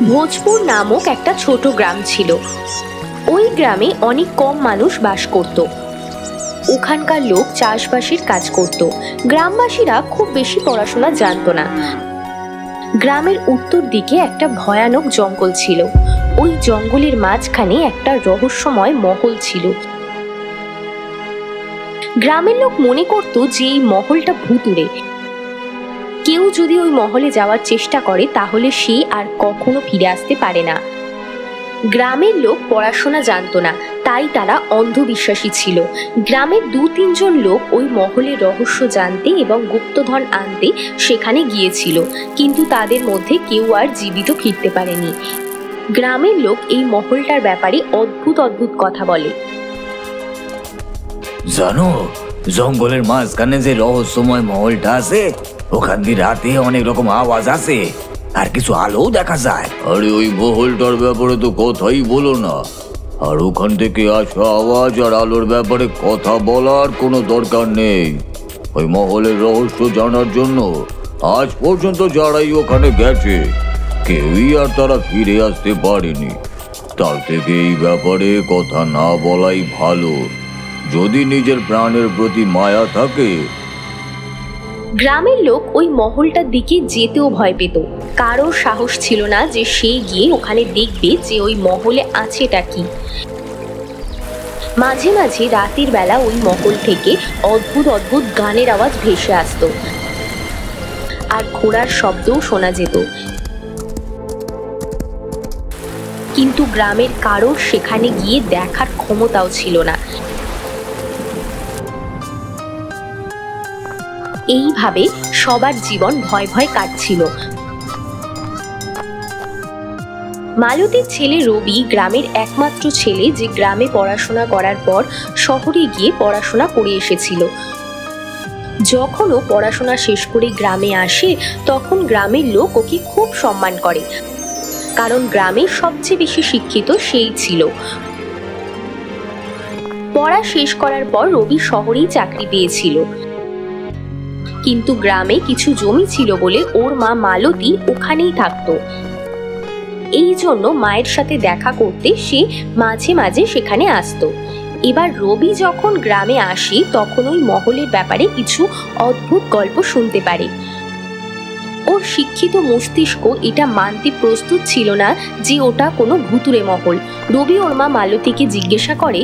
ভোজপুর নামক একটা ছোট গ্রাম ছিল। ওই গ্রামে অনেক কম মানুষ বাস করত। ওখানকার লোক চাষবাসের কাজ করত। গ্রামবাসীরা খুব বেশি পড়াশোনা জানতো না। গ্রামের উত্তর দিকে একটা ভয়ানক জঙ্গল ছিল। ওই জঙ্গলের মাঝখানে একটা রহস্যময় মহল ছিল। গ্রামের লোক মনে করত যে এই মহলটা ভুতুড়ে। কেউ যদি ওই মহলে যাওয়ার চেষ্টা করে তাহলে সে আর কখনো ফিরে আসতে পারে না। গ্রামের লোক পড়াশোনা জানতো না, তাই তারা অন্ধবিশ্বাসী ছিল। গ্রামের 2-3 জন লোক ওই মহলের রহস্য জানতে এবং গুপ্তধন আনতে সেখানে গিয়েছিল, কিন্তু তাদের মধ্যে কেউ আর জীবিত ফিরতে পারেনি। গ্রামের লোক এই মহলটার ব্যাপারে অদ্ভুত অদ্ভুত কথা বলে। জানো, জঙ্গলের মাঝখানে যে রহস্যময় মহলটা আছে, ওখান দিয়ে রাতে অনেক রকম আওয়াজ আসে আর কিছু আলো দেখা যায়। আরে ওই মহলটার ব্যাপারে তো কথাই বলো না। আর ওখান থেকে আসা আওয়াজ আর আলোর ব্যাপারে কথা বলার কোনো দরকার নেই। ওই মহলের রহস্য জানার জন্য আজ পর্যন্ত যারাই ওখানে গেছে কেউই আর তারা ফিরে আসতে পারেনি। তার থেকে এই ব্যাপারে কথা না বলাই ভালো, যদি নিজের প্রাণের প্রতি মায়া থাকে। গ্রামের লোক ওই মহলটার দিকে যেতেও ভয় পেত। কারোর সাহস ছিল না যে সে গিয়ে ওখানে দেখবে যে ওই মহলে আছেটা কি। মাঝে মাঝে রাতের বেলা ওই মহল থেকে অদ্ভুত অদ্ভুত গানের আওয়াজ ভেসে আসতো আর ঘোড়ার শব্দও শোনা যেত, কিন্তু গ্রামের কারোর সেখানে গিয়ে দেখার ক্ষমতাও ছিল না। এইভাবে সবার জীবন ভয় ভয় কাটছিল। মালতীর ছেলে রবি গ্রামের একমাত্র ছেলে, যে গ্রামে পড়াশোনা করার পর শহরে গিয়ে পড়াশোনা করে এসেছিল। যখন ও পড়াশোনা শেষ করে গ্রামে আসে তখন গ্রামের লোক ওকে খুব সম্মান করে, কারণ গ্রামে সবচেয়ে বেশি শিক্ষিত সেই ছিল। পড়া শেষ করার পর রবি শহরেই চাকরি পেয়েছিল, কিন্তু গ্রামে কিছু জমি ছিল বলে ওর মা মালতী ওখানেই থাকতো। এই জন্য মায়ের সাথে দেখা করতে সে মাঝে মাঝে সেখানে আসতো। এবার রবি যখন গ্রামে আসে তখন ওই মহলের ব্যাপারে কিছু অদ্ভুত গল্প শুনতে পারে। ওর শিক্ষিত মস্তিষ্ক এটা মানতে প্রস্তুত ছিল না যে ওটা কোনো ভুতুড়ে মহল। রবি ওর মা মালতীকে জিজ্ঞাসা করে,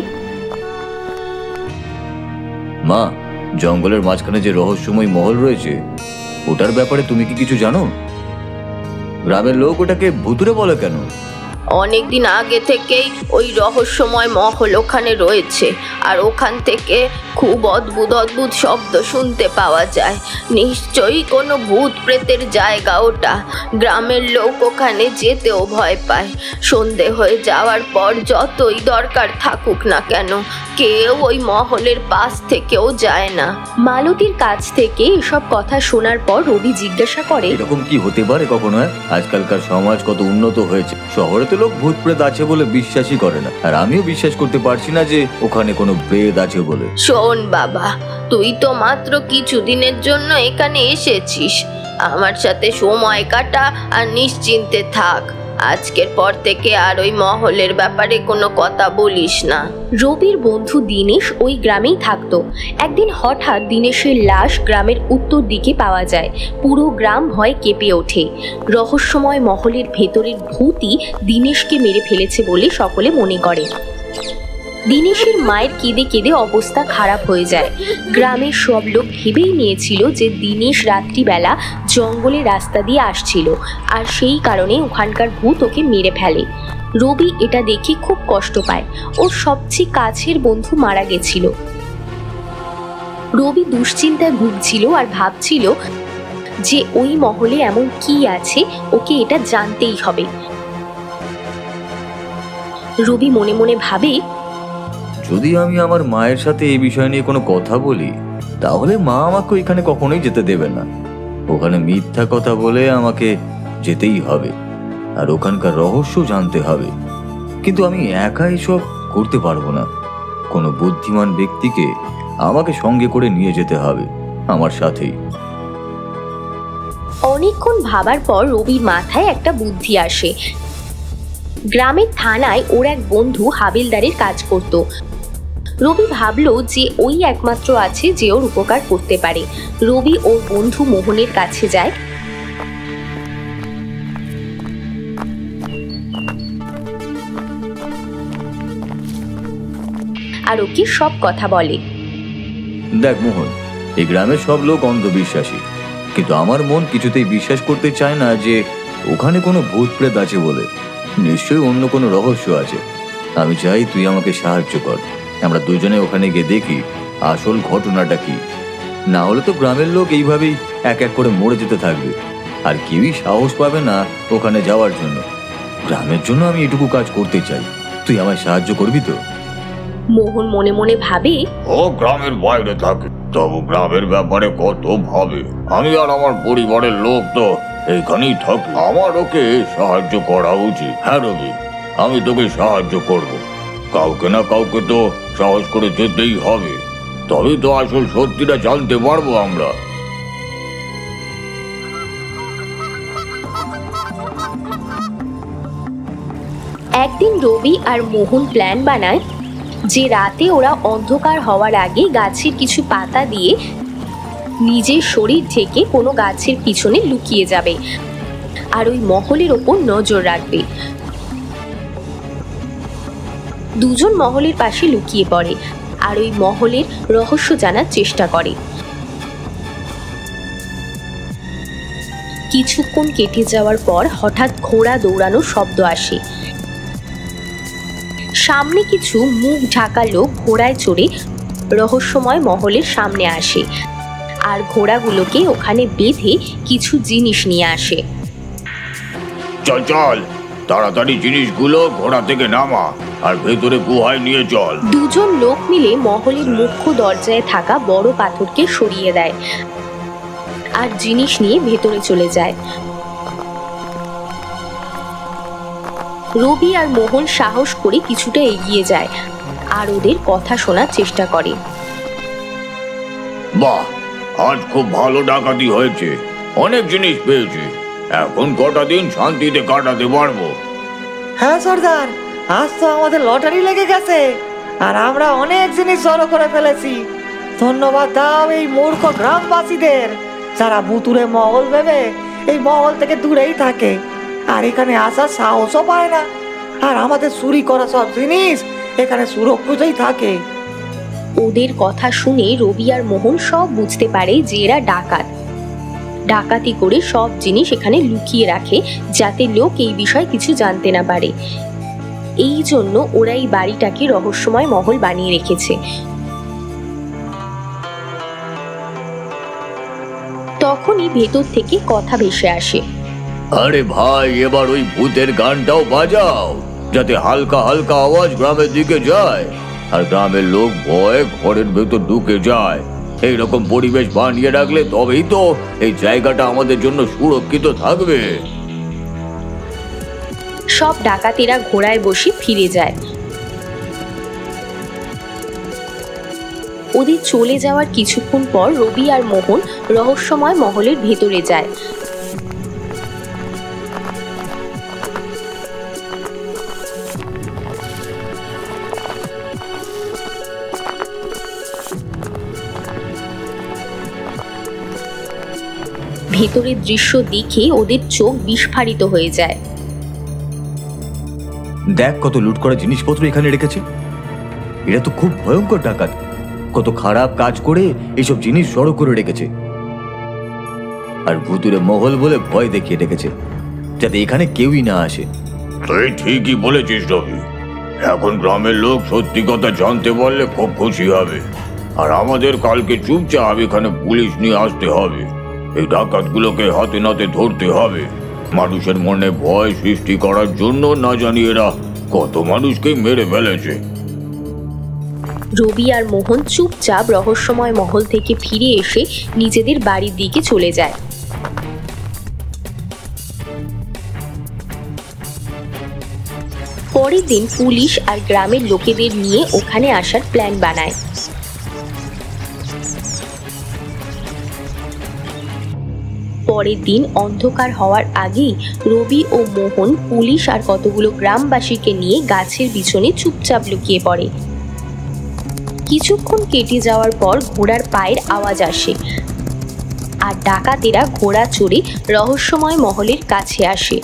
মা, জঙ্গলের মাঝখানে যে রহস্যময় মহল রয়েছে ওটার ব্যাপারে তুমি কি কিছু জানো? গ্রামের লোক ওটাকে ভুতুড়ে বলে কেন? অনেকদিন আগে থেকেই ওই রহস্যময় মহল ওখানে রয়েছে, আর ওখান থেকে খুব অদ্ভুত অদ্ভুত শব্দ শুনতে পাওয়া যায়। নিশ্চয়ই কোনো ভূত প্রেতের জায়গা ওটা। গ্রামের লোক ওখানে যেতেও ভয় পায়। সন্ধে হয়ে যাওয়ার পর যতই দরকার থাকুক না কেন কেউ ওই মহলের পাশ থেকেও যায় না। মালতীর কাছ থেকে এসব কথা শোনার পর রবি জিজ্ঞাসা করে, এরকম কি হতে পারে কখনো? আজকালকার সমাজ কত উন্নত হয়েছে, শহরে তো লোক ভূত প্রেত আছে বলে বিশ্বাসই করে না, আর আমিও বিশ্বাস করতে পারছি না যে ওখানে কোনো প্রেত আছে বলে। শোন বাবা, তুই তো মাত্র কিছুদিনের জন্য এখানে এসেছিস। আমার সাথে সময় কাটা আর নিশ্চিন্তে থাক। আজকের পর থেকে আর ওই মহলের ব্যাপারে কোনো কথা বলিস না। রবির বন্ধু দীনেশ ওই গ্রামেই থাকতো। একদিন হঠাৎ দীনেশের লাশ গ্রামের উত্তর দিকে পাওয়া যায়। পুরো গ্রাম ভয়ে কেঁপে ওঠে। রহস্যময় মহলের ভেতরের ভূতই দীনেশকে মেরে ফেলেছে বলে সকলে মনে করে। দীনেশের মায়ের কেঁদে কেঁদে অবস্থা খারাপ হয়ে যায়। গ্রামের সব লোক ভেবেই নিয়েছিল যে দীনেশ রাত্রিবেলা জঙ্গলের রাস্তা দিয়ে আসছিল, আর সেই কারণে ওখানকার ভূত ওকে মেরে ফেলে। রবি এটা দেখে খুব কষ্ট পায়। ওর সবচেয়ে কাছের বন্ধু মারা গেছিল। রবি দুশ্চিন্তায় ভুগছিল আর ভাবছিল যে ওই মহলে এমন কি আছে, ওকে এটা জানতেই হবে। রবি মনে মনে ভাবে, যদি আমি আমার মায়ের সাথে এই বিষয় নিয়ে কোনো কথা বলি তাহলে মা আমাকে এখানে কখনোই যেতে দেবে না। ওখানে মিথ্যা কথা বলে আমাকে যেতেই হবে, আর ওখানকার রহস্য জানতে হবে। কিন্তু আমি একা এসব করতে পারবো না। কোনো বুদ্ধিমান ব্যক্তিকে আমাকে সঙ্গে করে নিয়ে যেতে হবে আমার সাথেই। অনেকক্ষণ ভাবার পর রবির মাথায় একটা বুদ্ধি আসে। গ্রামের থানায় ওর এক বন্ধু হাবিলদারের কাজ করত। রবি ভাবলো যে ওই একমাত্র আছে যে ওর উপকার করতে পারে। রবি ওর বন্ধু মোহনের কাছে যায়। আর ওকে সব কথা বলে। দেখ মোহন, এই গ্রামের সব লোক অন্ধবিশ্বাসী, কিন্তু আমার মন কিছুতেই বিশ্বাস করতে চায় না যে ওখানে কোনো ভূত প্রেত আছে বলে। নিশ্চয়ই অন্য কোনো রহস্য আছে। আমি চাই তুই আমাকে সাহায্য কর। আমরা দুজনে ওখানে গিয়ে দেখি আসল ঘটনাটা কি। না হলে তো গ্রামের লোক এইভাবেই এক এক করে মরে যেতে থাকবে, আর কেউই সাহস পাবে না ওখানে যাওয়ার জন্য। গ্রামের জন্য আমি এটুকু কাজ করতে চাই, তুই আমায় সাহায্য করবি তো? মোহন মনে মনে ভাবে, ও গ্রামের বাইরে থাকে, তবু গ্রামের ব্যাপারে কত ভাবে। আমি আর আমার পরিবারের লোক তো এইখানেই থাকি, আমার ওকে সাহায্য করা উচিত। হ্যাঁ রবি, আমি তোকে সাহায্য করব। কাউকে না কাউকে তো সাহস করে যেতেই হবে, তবেই তো আসল সত্যিটা জানতে পারবো আমরা। একদিন রবি আর মোহন প্ল্যান বানায় যে রাতে ওরা অন্ধকার হওয়ার আগে গাছের কিছু পাতা দিয়ে নিজের শরীর থেকে কোনো গাছের পিছনে লুকিয়ে যাবে আর ওই মহলের ওপর নজর রাখবে। দুজন মহলের পাশে লুকিয়ে পড়ে আর ওই মহলের রহস্য জানার চেষ্টা করে। কিছুক্ষণ কেটে যাওয়ার পর হঠাৎ ঘোড়া দৌড়ানোর শব্দ আসে। সামনে কিছু মুখ ঢাকা লোক ঘোড়ায় চড়ে রহস্যময় মহলের সামনে আসে আর ঘোড়াগুলোকে ওখানে বেঁধে কিছু জিনিস নিয়ে আসে। চল চল, তাড়াতাড়ি জিনিসগুলো ঘোড়া থেকে নামা আর ভেতরে গুহায় নিয়ে চল। দুজন লোক মিলে মহলের মুখ্য দরজায় থাকা বড় পাথরকে সরিয়ে দেয় আর জিনিস নিয়ে ভেতরে চলে যায়। রবি আর মোহন সাহস করে কিছুটা এগিয়ে যায় আর ওদের কথা শোনার চেষ্টা করে। বাহ, আজ খুব ভালো ডাকাতি হয়েছে, অনেক জিনিস পেয়েছি। এখন কটা দিন শান্তিতে কাটাতে পারবো। হ্যাঁ সর্দার, আজ তো আমাদের লটারি লেগে গেছে আর আমরা অনেক জিনিস জড়ো করে ফেলেছি। ধন্যবাদ দাও এই মূর্খ গ্রামবাসীদের, যারা ভুতুরে মহল ভেবে এই মহল থেকে দূরেই থাকে আর এখানে আসার সাহসও পায় না। আর আমাদের চুরি করা সব জিনিস এখানে সুরক্ষিতই থাকে। ওদের কথা শুনে রবি আর মোহন সব বুঝতে পারে যে এরা ডাকাত। ডাকাতি করে সব জিনিস এখানে লুকিয়ে রাখে যাতে লোক এই বিষয়ে কিছু জানতে না পারে। এই জন্য ওরা এই বাড়িটাকে রহস্যময় মহল বানিয়ে রেখেছে। তখনই ভেতর থেকে কথা ভেসে আসে। আরে ভাই, এবার ওই ভূতের গানটাও বাজাও, যাতে হালকা হালকা আওয়াজ গ্রামের দিকে যায় আর গ্রামের লোক ভয়ে ঘরের ভেতর ঢুকে যায়। এইরকম পরিবেশ বানিয়ে রাখলে তবেই তো এই জায়গাটা আমাদের জন্য সুরক্ষিত থাকবে। সব ডাকাতেরা ঘোড়ায় বসে ফিরে যায়। ওদের চলে যাওয়ার কিছুক্ষণ পর রবি আর মোহন রহস্যময় মহলের ভেতরে যায়। ভেতরের দৃশ্য দেখে ওদের চোখ বিস্ফারিত হয়ে যায়। দেখ কত লুট করা জিনিসপত্র এখানে রেখেছে। এরা তো খুব ভয়ঙ্কর ডাকাত, কত খারাপ কাজ করে এইসব জিনিস জড়ো করে রেখেছে। আর ভুতুরে মহল বলে ভয় দেখিয়ে রেখেছে যাতে এখানে কেউই না আসে। তুই ঠিকই বলেছিস রবি, এখন গ্রামের লোক সত্যি কথা জানতে পারলে খুব খুশি হবে। আর আমাদের কালকে চুপচাপ এখানে পুলিশ নিয়ে আসতে হবে। এই ডাকাতগুলোকে হাতে নাতে ধরতে হবে। মানুষের মনে ভয় সৃষ্টি করার জন্য না জানি এরা কত মানুষকে মেরে ফেলেছে। রবি আর মোহন চুপচাপ রহস্যময় মহল থেকে ফিরে এসে নিজেদের বাড়ির দিকে চলে যায়। পরের দিন পুলিশ আর গ্রামের লোকেদের নিয়ে ওখানে আসার প্ল্যান বানায়। পরের দিন অন্ধকার হওয়ার আগেই রবি ও মোহন পুলিশ আর কতগুলো গ্রামবাসীকে নিয়ে গাছের পিছনে চুপচাপ লুকিয়ে পড়ে। কিছুক্ষণ কেটে যাওয়ার পর ঘোড়ার পায়ের আওয়াজ আসে আর ডাকাতেরা ঘোড়া চড়ে রহস্যময় মহলের কাছে আসে।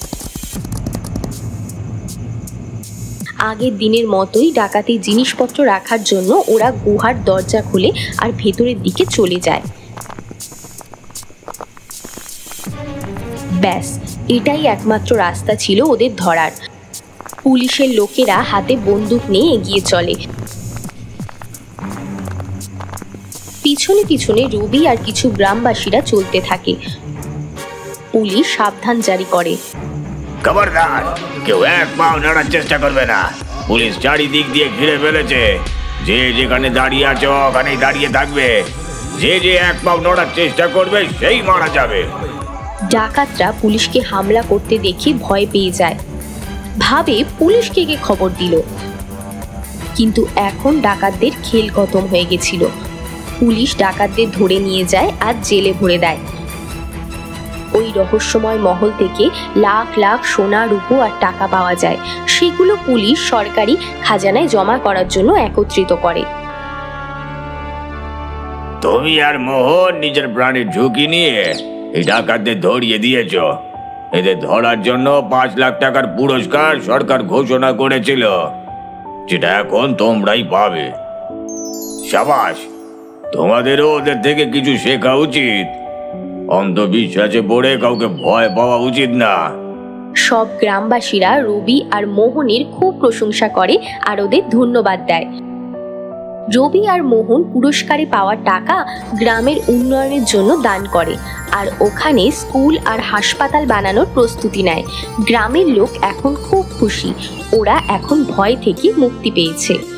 আগের দিনের মতোই ডাকাতি জিনিসপত্র রাখার জন্য ওরা গুহার দরজা খুলে আর ভেতরের দিকে চলে যায়। ব্যাস, এটাই একমাত্র রাস্তা ছিল ওদের ধরার। পুলিশের লোকেরা হাতে বন্দুক নিয়ে এগিয়ে চলে। পিছনে পিছনে রবি আর কিছু গ্রামবাসীরা চলতে থাকে। পুলিশ সাবধান জারি করে, খবরদার, কেউ এক পাও নাড়ার চেষ্টা করবে না। পুলিশ চারিদিক দিয়ে ঘিরে ফেলেছে। যে যেখানে দাঁড়িয়ে আছে ওখানেই দাঁড়িয়ে থাকবে। যে যে এক পাও নড়ার চেষ্টা করবে সেই মারা যাবে। ডাকাতরা পুলিশকে হামলা করতে দেখে ভয় পেয়ে যায়, ভাবে পুলিশকে কে খবর দিল। কিন্তু এখন ডাকাতদের খেল খতম হয়ে গেছিল। পুলিশ ডাকাতদের ধরে নিয়ে যায় আর জেলে ভরে দেয়। ওই রহস্যময় মহল থেকে লাখ লাখ সোনা, রূপো আর টাকা পাওয়া যায়। সেগুলো পুলিশ সরকারি খাজানায় জমা করার জন্য একত্রিত করে। তুমি আর মোহন নিজের প্রাণের ঝুঁকি নিয়ে এই ডাকাতদের ধরিয়ে দিয়েছ। এদের ধরার জন্য 5 লাখ টাকার পুরস্কার সরকার ঘোষণা করেছিল, যেটা এখন তোমরাই পাবে। সাবাস, তোমাদেরও ওদের থেকে কিছু শেখা উচিত। অন্ধবিশ্বাসে পড়ে কাউকে ভয় পাওয়া উচিত না। সব গ্রামবাসীরা রবি আর মোহনের খুব প্রশংসা করে আর ওদের ধন্যবাদ দেয়। রবি আর মোহন পুরস্কারে পাওয়া টাকা গ্রামের উন্নয়নের জন্য দান করে আর ওখানে স্কুল আর হাসপাতাল বানানোর প্রস্তুতি নেয়। গ্রামের লোক এখন খুব খুশি, ওরা এখন ভয় থেকে মুক্তি পেয়েছে।